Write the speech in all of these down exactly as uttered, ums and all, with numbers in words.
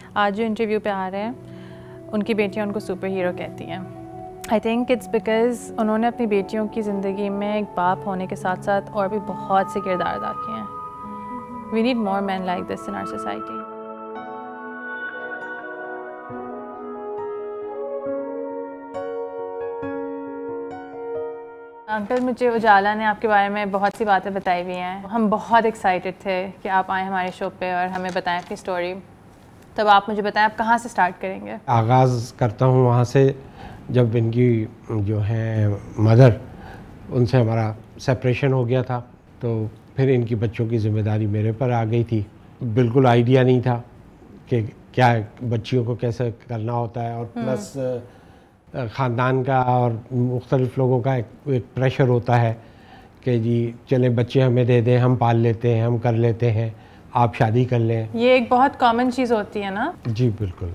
آج جو انٹرویو پہ آ رہے ہیں ان کی بیٹیاں ان کو سپر ہیرو کہتی ہیں. آئی تھنک اٹس بیکاز انہوں نے اپنی بیٹیوں کی زندگی میں ایک باپ ہونے کے ساتھ ساتھ اور بھی بہت سے کردار ادا کیے ہیں. We need more men like this in our society. Uncle مجھے اجالا نے آپ کے بارے میں بہت سی باتیں بتائی ہوئی ہیں. ہم بہت ایکسائٹیڈ تھے کہ آپ آئیں ہمارے شو پہ اور ہمیں بتائیں اپنی اسٹوری. تب آپ مجھے بتائیں آپ کہاں سے اسٹارٹ کریں گے؟ آغاز کرتا ہوں وہاں سے جب ان کی جو ہے مدر ان سے ہمارا سپریشن ہو گیا تھا، تو پھر ان کی بچوں کی ذمہ داری میرے پر آ گئی تھی. بالکل آئیڈیا نہیں تھا کہ کیا بچیوں کو کیسے کرنا ہوتا ہے، اور پلس خاندان کا اور مختلف لوگوں کا ایک پریشر ہوتا ہے کہ جی چلیں بچے ہمیں دے دیں، ہم پال لیتے ہیں، ہم کر لیتے ہیں، آپ شادی کر لیں. یہ ایک بہت کامن چیز ہوتی ہے نا. جی بالکل.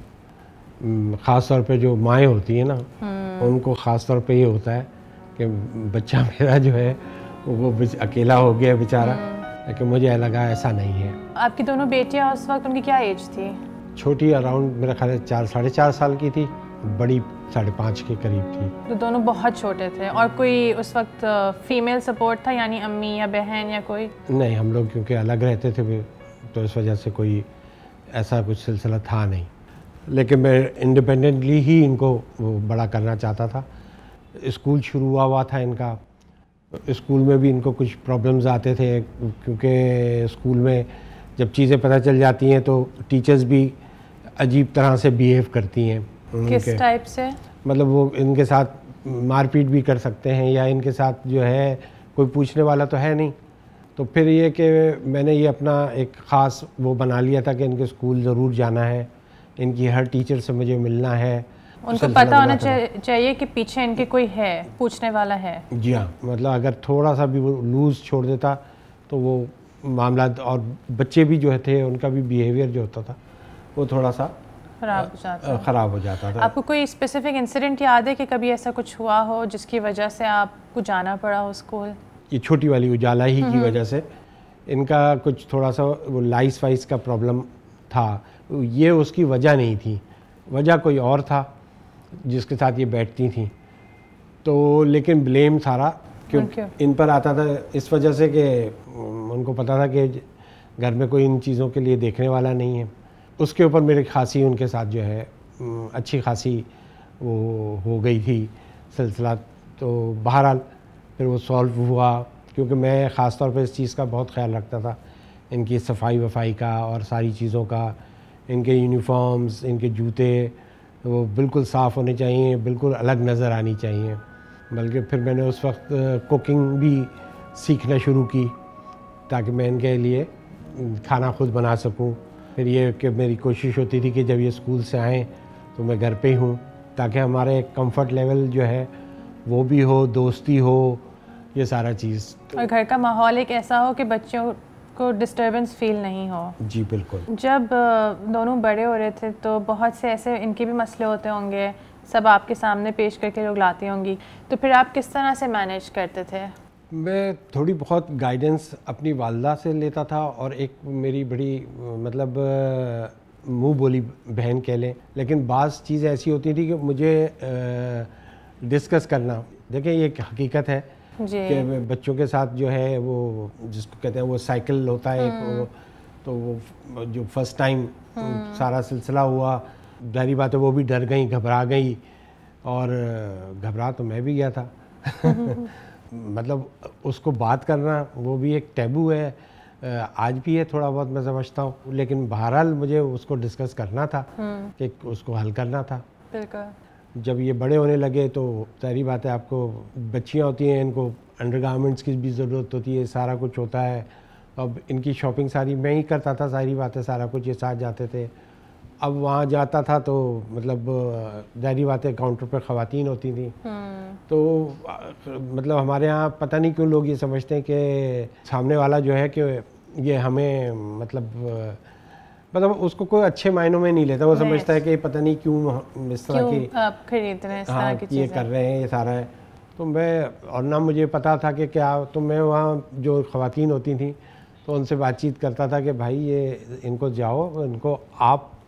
خاص طور پہ جو مائیں ہوتی ہیں نا ان کو خاص طور پہ یہ ہوتا ہے کہ بچہ میرا جو ہے وہ اکیلا ہو گیا بیچارہ. لیکن مجھے لگا ایسا نہیں ہے. آپ کی دونوں بیٹیاں اس وقت ان کی کیا ایج تھی؟ چھوٹی اراؤنڈ میرا خیال ہے چار ساڑھے چار سال کی تھی، بڑی ساڑھے پانچ کے قریب تھی. تو دونوں بہت چھوٹے تھے. اور کوئی اس وقت فیمیل سپورٹ تھا، یعنی امی یا بہن یا کوئی؟ نہیں، ہم لوگ کیونکہ الگ رہتے تھے تو اس وجہ سے کوئی ایسا کچھ سلسلہ تھا نہیں. لیکن میں انڈیپینڈنٹلی ہی ان کو بڑا کرنا چاہتا تھا. اسکول شروع ہوا ہوا تھا ان کا. اسکول میں بھی ان کو کچھ پرابلمز آتے تھے کیونکہ اسکول میں جب چیزیں پتہ چل جاتی ہیں تو ٹیچرز بھی عجیب طرح سے بیہیو کرتی ہیں. کس ٹائپ سے؟ مطلب وہ ان کے ساتھ مار پیٹ بھی کر سکتے ہیں، یا ان کے ساتھ جو ہے کوئی پوچھنے والا تو ہے نہیں. تو پھر یہ کہ میں نے یہ اپنا ایک خاص وہ بنا لیا تھا کہ ان کے اسکول ضرور جانا ہے، ان کی ہر ٹیچر سے مجھے ملنا ہے. ان کو پتہ ہونا چاہیے کہ پیچھے ان کے کوئی ہے، پوچھنے والا ہے. جی ہاں، مطلب اگر تھوڑا سا بھی وہ لوز چھوڑ دیتا تو وہ معاملات، اور بچے بھی جو تھے ان کا بھی بیہیویئر جو ہوتا تھا وہ تھوڑا سا خراب ہو جاتا خراب ہو جاتا تھا. آپ کو کوئی اسپیسیفک انسیڈنٹ یاد ہے کہ کبھی ایسا کچھ ہوا ہو جس کی وجہ سے آپ کو جانا پڑا ہو اسکول؟ یہ چھوٹی والی اجالا ہی کی وجہ سے ان کا کچھ تھوڑا سا وہ لائس وائس کا پرابلم تھا. یہ اس کی وجہ نہیں تھی، وجہ کوئی اور تھا جس کے ساتھ یہ بیٹھتی تھیں. تو لیکن بلیم سارا کیوں ان پر آتا تھا، اس وجہ سے کہ ان کو پتا تھا کہ گھر میں کوئی ان چیزوں کے لیے دیکھنے والا نہیں ہے. اس کے اوپر میری خاصی ان کے ساتھ جو ہے اچھی خاصی وہ ہو گئی تھی سلسلہ. تو بہرحال پھر وہ سولو ہوا، کیونکہ میں خاص طور پہ اس چیز کا بہت خیال رکھتا تھا، ان کی صفائی وفائی کا اور ساری چیزوں کا. ان کے یونیفارمز، ان کے جوتے وہ بالکل صاف ہونے چاہیے، بالکل الگ نظر آنی چاہیے. بلکہ پھر میں نے اس وقت کوکنگ بھی سیکھنا شروع کی تاکہ میں ان کے لیے کھانا خود بنا سکوں. پھر یہ کہ میری کوشش ہوتی تھی کہ جب یہ اسکول سے آئیں تو میں گھر پہ ہی ہوں تاکہ ہمارے کمفرٹ لیول جو ہے وہ بھی ہو، دوستی ہو، یہ سارا چیز. اور گھر کا ماحول ایک ایسا ہو کہ بچوں کو ڈسٹربنس فیل نہیں ہو. جی بالکل. جب دونوں بڑے ہو رہے تھے تو بہت سے ایسے ان کے بھی مسئلے ہوتے ہوں گے، سب آپ کے سامنے پیش کر کے لوگ لاتی ہوں گی، تو پھر آپ کس طرح سے مینیج کرتے تھے؟ میں تھوڑی بہت گائیڈنس اپنی والدہ سے لیتا تھا، اور ایک میری بڑی مطلب منہ بولی بہن کہہ لیں. لیکن بعض چیزیں ایسی ہوتی تھی کہ مجھے ڈسکس کرنا. دیکھیں یہ ایک حقیقت ہے کہ بچوں کے ساتھ جو ہے وہ جس کو کہتے ہیں وہ سائیکل ہوتا ہے ایک، تو وہ جو فرسٹ ٹائم سارا سلسلہ ہوا، ظاہری بات ہے وہ بھی ڈر گئیں، گھبرا گئی، اور گھبرا تو میں بھی گیا تھا. مطلب اس کو بات کرنا وہ بھی ایک ٹیبو ہے، آج بھی ہے تھوڑا بہت میں سمجھتا ہوں. لیکن بہرحال مجھے اس کو ڈسکس کرنا تھا کہ اس کو حل کرنا تھا. جب یہ بڑے ہونے لگے تو ظاہری بات ہے آپ کو بچیاں ہوتی ہیں، ان کو انڈر گارمنٹس کی بھی ضرورت ہوتی ہے، سارا کچھ ہوتا ہے. اب ان کی شاپنگ ساری میں ہی کرتا تھا، ظاہری بات ہے سارا کچھ یہ ساتھ جاتے تھے. اب وہاں جاتا تھا تو مطلب ظاہری بات ہے کاؤنٹر پہ خواتین ہوتی تھیں، تو مطلب ہمارے ہاں پتہ نہیں کیوں لوگ یہ سمجھتے ہیں کہ سامنے والا جو ہے کہ یہ ہمیں مطلب مطلب اس کو کوئی اچھے معنوں میں نہیں لیتا. وہ سمجھتا ہے کہ پتہ نہیں کیوں اس طرح کی خرید رہے ہیں، اس طرح کی چیزیں یہ کر رہے ہیں، یہ سارا ہے. تو میں اور نہ مجھے پتا تھا کہ کیا، تو میں وہاں جو خواتین ہوتی تھیں تو ان سے بات چیت کرتا تھا کہ بھائی یہ ان کو جاؤ، ان کو آپ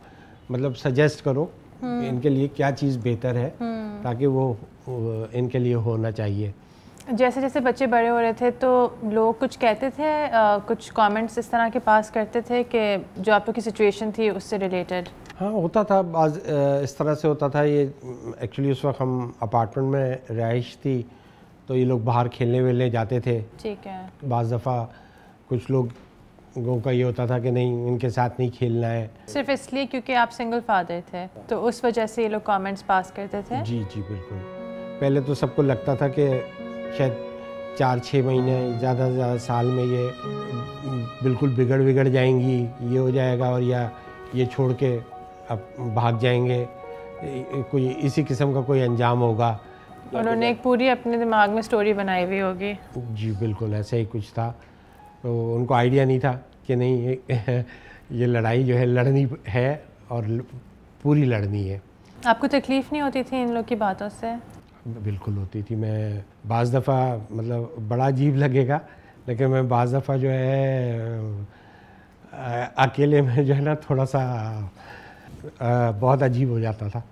مطلب سجیسٹ کرو ان کے لیے کیا چیز بہتر ہے تاکہ وہ ان کے لیے ہونا چاہیے. جیسے جیسے بچے بڑے ہو رہے تھے تو لوگ کچھ کہتے تھے, کچھ کامنٹس اس طرح کے پاس کرتے تھے کہ جو آپ کی سچویشن تھی اس سے ریلیٹڈ؟ ہاں ہوتا تھا, بعض اس طرح سے ہوتا تھا. یہ ایکچولی اس وقت ہم اپارٹمنٹ میں رہائش تھی تو یہ لوگ باہر کھیلنے ویلنے جاتے تھے. ٹھیک ہے. بعض دفعہ کچھ لوگوں کا یہ ہوتا تھا کہ نہیں ان کے ساتھ نہیں کھیلنا ہے, صرف اس لیے کیونکہ آپ سنگل فادر تھے تو اس وجہ سے یہ لوگ کامنٹس پاس کرتے تھے. جی جی بالکل. پہلے تو سب کو لگتا تھا کہ شاید چار چھ مہینے زیادہ سے زیادہ سال میں یہ بالکل بگڑ بگڑ جائیں گی, یہ ہو جائے گا, اور یا یہ چھوڑ کے اب بھاگ جائیں گے, کوئی اسی قسم کا کوئی انجام ہوگا. انہوں نے ایک پوری اپنے دماغ میں سٹوری بنائی ہوئی ہوگی. جی بالکل ایسا ہی کچھ تھا. تو ان کو آئیڈیا نہیں تھا کہ نہیں یہ لڑائی جو ہے لڑنی ہے اور پوری لڑنی ہے. آپ کو تکلیف نہیں ہوتی تھی ان لوگ کی باتوں سے؟ بالکل ہوتی تھی. میں بعض دفعہ مطلب بڑا عجیب لگے گا لیکن میں بعض دفعہ جو ہے اکیلے میں جو ہے نا تھوڑا سا بہت عجیب ہو جاتا تھا.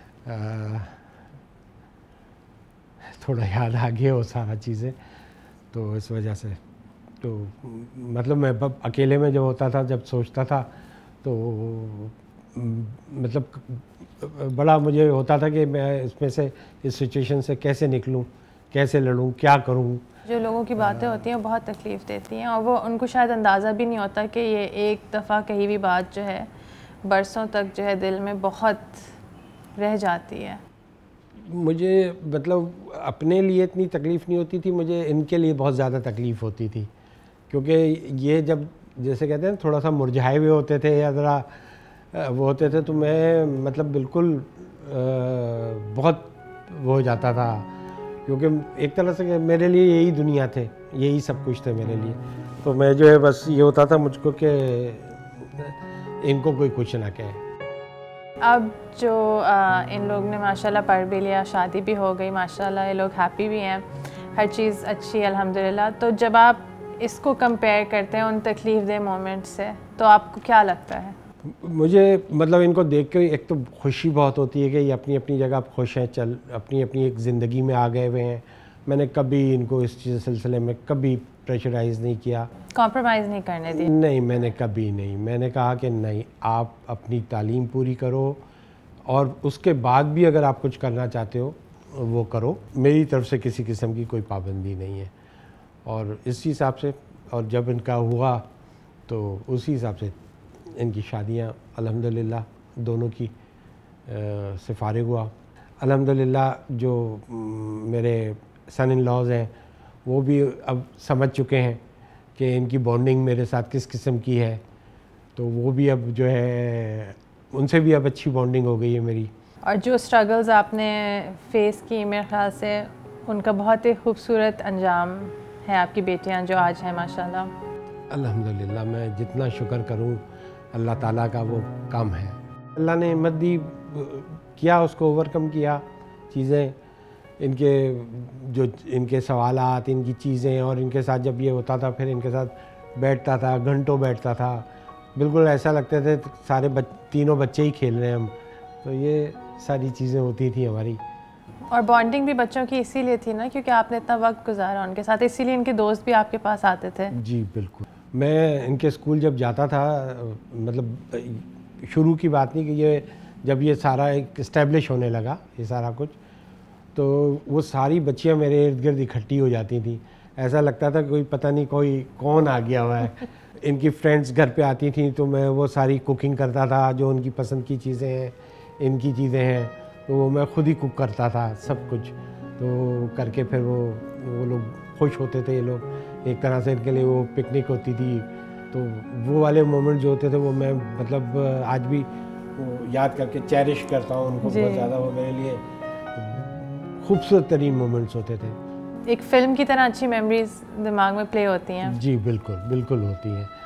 تھوڑا یاد آ گیا وہ سارا چیزیں, تو اس وجہ سے تو مطلب میں اکیلے میں جب ہوتا تھا, جب سوچتا تھا تو مطلب بڑا مجھے ہوتا تھا کہ میں اس میں سے اس سچویشن سے کیسے نکلوں, کیسے لڑوں, کیا کروں. جو لوگوں کی باتیں ہوتی ہیں وہ بہت تکلیف دیتی ہیں اور وہ ان کو شاید اندازہ بھی نہیں ہوتا کہ یہ ایک دفعہ کہی ہوئی بات جو ہے برسوں تک جو ہے دل میں بہت رہ جاتی ہے. مجھے مطلب اپنے لیے اتنی تکلیف نہیں ہوتی تھی, مجھے ان کے لیے بہت زیادہ تکلیف ہوتی تھی کیونکہ یہ جب جیسے کہتے ہیں تھوڑا سا مرجھائے ہوئے ہوتے تھے یا ذرا وہ ہوتے تھے تو میں مطلب بالکل بہت وہ ہو جاتا تھا کیونکہ ایک طرح سے میرے لیے یہی دنیا تھے, یہی سب کچھ تھے میرے لیے. تو میں جو ہے بس یہ ہوتا تھا مجھ کو کہ ان کو کوئی کچھ نہ کہے. اب جو ان لوگ نے ماشاءاللہ پڑھ بھی لیا, شادی بھی ہو گئی ماشاءاللہ, یہ لوگ ہیپی بھی ہیں, ہر چیز اچھی ہے الحمدللہ. تو جب آپ اس کو کمپیئر کرتے ہیں ان تکلیف دہ مومنٹ سے تو آپ کو کیا لگتا ہے؟ مجھے مطلب ان کو دیکھ کے ایک تو خوشی بہت ہوتی ہے کہ یہ اپنی اپنی جگہ خوش ہیں, چل اپنی اپنی ایک زندگی میں آ گئے ہوئے ہیں. میں نے کبھی ان کو اس چیز سلسلے میں کبھی پریشرائز نہیں کیا, کمپرومائز نہیں کرنے دی. نہیں میں نے کبھی نہیں. میں نے کہا کہ نہیں, آپ اپنی تعلیم پوری کرو اور اس کے بعد بھی اگر آپ کچھ کرنا چاہتے ہو وہ کرو. میری طرف سے کسی قسم کی کوئی پابندی نہیں ہے. اور اسی حساب سے اور جب ان کا ہوا تو اسی حساب سے ان کی شادیاں الحمدللہ دونوں کی سے فارغ ہوا. الحمدللہ جو میرے سن ان لاز ہیں وہ بھی اب سمجھ چکے ہیں کہ ان کی بانڈنگ میرے ساتھ کس قسم کی ہے, تو وہ بھی اب جو ہے ان سے بھی اب اچھی بانڈنگ ہو گئی ہے میری. اور جو اسٹرگلز آپ نے فیس کی میرے خیال سے ان کا بہت ہی خوبصورت انجام ہے آپ کی بیٹیاں جو آج ہیں ماشاءاللہ. الحمدللہ میں جتنا شکر کروں اللہ تعالیٰ کا وہ کم ہے. اللہ نے ہمت دی, کیا اس کو اوور کم کیا چیزیں, ان کے جو ان کے سوالات, ان کی چیزیں, اور ان کے ساتھ جب یہ ہوتا تھا پھر ان کے ساتھ بیٹھتا تھا, گھنٹوں بیٹھتا تھا, بالکل ایسا لگتے تھے سارے بچ تینوں بچے ہی کھیل رہے ہیں ہم. تو یہ ساری چیزیں ہوتی تھیں ہماری. اور بانڈنگ بھی بچوں کی اسی لیے تھی نا کیونکہ آپ نے اتنا وقت گزارا ان کے ساتھ, اسی لیے ان کے دوست بھی آپ کے پاس آتے تھے. جی بالکل. میں ان کے اسکول جب جاتا تھا, مطلب شروع کی بات نہیں کہ یہ جب یہ سارا ایک اسٹیبلش ہونے لگا یہ سارا کچھ, تو وہ ساری بچیاں میرے ارد گرد اکٹھی ہو جاتی تھیں. ایسا لگتا تھا کوئی پتہ نہیں کوئی کون آ گیا ہوا ہے. ان کی فرینڈس گھر پہ آتی تھیں تو میں وہ ساری کوکنگ کرتا تھا, جو ان کی پسند کی چیزیں ہیں, ان کی چیزیں ہیں, تو وہ میں خود ہی کوک کرتا تھا سب کچھ. تو کر کے پھر وہ وہ لوگ خوش ہوتے تھے, یہ لوگ ایک طرح سے ان کے لیے وہ پکنک ہوتی تھی. تو وہ والے مومنٹ جو ہوتے تھے وہ میں مطلب آج بھی یاد کر کے چیرش کرتا ہوں ان کو بہت زیادہ. وہ میرے لیے خوبصورت ترین مومنٹس ہوتے تھے. ایک فلم کی طرح اچھی میموریز دماغ میں پلے ہوتی ہیں. جی بالکل بالکل ہوتی ہیں.